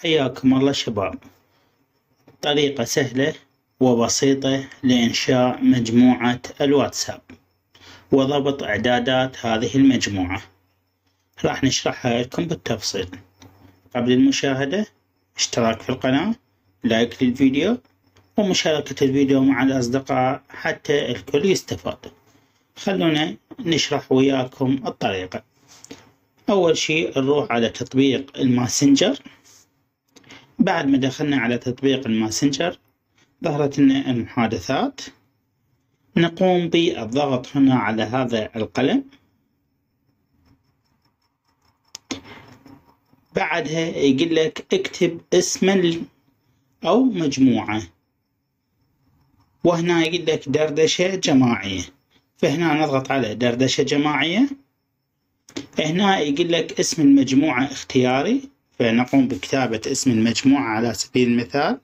حياكم الله شباب. طريقة سهلة وبسيطة لإنشاء مجموعة الواتساب وضبط إعدادات هذه المجموعة، راح نشرحها لكم بالتفصيل. قبل المشاهدة اشتراك في القناة، لايك للفيديو، ومشاركة الفيديو مع الأصدقاء حتى الكل يستفاد. خلونا نشرح وياكم الطريقة. أول شيء نروح على تطبيق الماسنجر. بعد ما دخلنا على تطبيق الماسنجر ظهرت لنا المحادثات، نقوم بالضغط هنا على هذا القلم. بعدها يقول لك اكتب اسما أو مجموعة، وهنا يقول لك دردشة جماعية، فهنا نضغط على دردشة جماعية. هنا يقول لك اسم المجموعة اختياري، فنقوم بكتابة اسم المجموعة على سبيل المثال.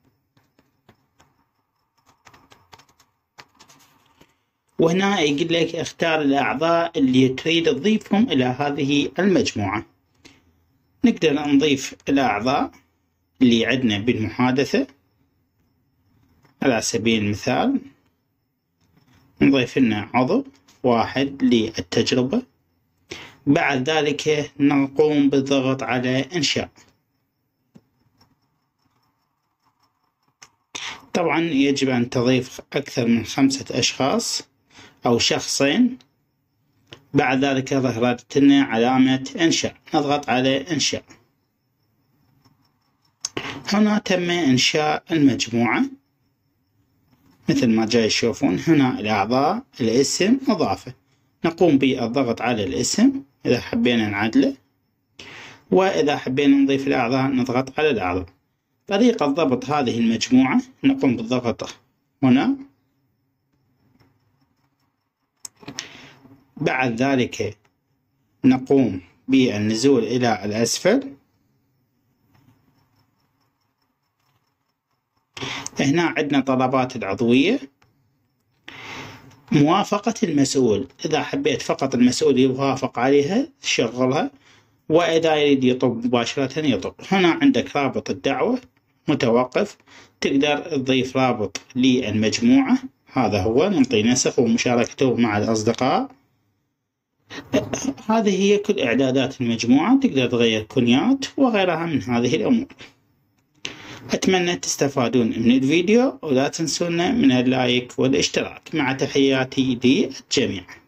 وهنا يقول لك اختار الأعضاء اللي تريد تضيفهم إلى هذه المجموعة. نقدر نضيف الأعضاء اللي عندنا بالمحادثة على سبيل المثال. نضيف لنا عضو واحد للتجربة. بعد ذلك نقوم بالضغط على إنشاء. طبعا يجب أن تضيف أكثر من 5 أشخاص أو شخصين. بعد ذلك ظهرت لنا علامة إنشاء، نضغط على إنشاء. هنا تم إنشاء المجموعة مثل ما جاي تشوفون. هنا الأعضاء، الاسم، إضافة. نقوم بالضغط على الاسم إذا حبينا نعدله، وإذا حبينا نضيف الأعضاء نضغط على الأعضاء. طريقة ضبط هذه المجموعة نقوم بالضغط هنا. بعد ذلك نقوم بالنزول إلى الأسفل. هنا عندنا طلبات العضوية، موافقة المسؤول. إذا حبيت فقط المسؤول يوافق عليها شغلها، وإذا يريد يطب مباشرة يطب. هنا عندك رابط الدعوة متوقف، تقدر تضيف رابط للمجموعة. هذا هو، نعطي نسخ ومشاركته مع الأصدقاء. هذه هي كل إعدادات المجموعة. تقدر تغير كنيات وغيرها من هذه الأمور. أتمنى تستفادون من الفيديو، ولا تنسونا من اللايك والاشتراك. مع تحياتي للجميع.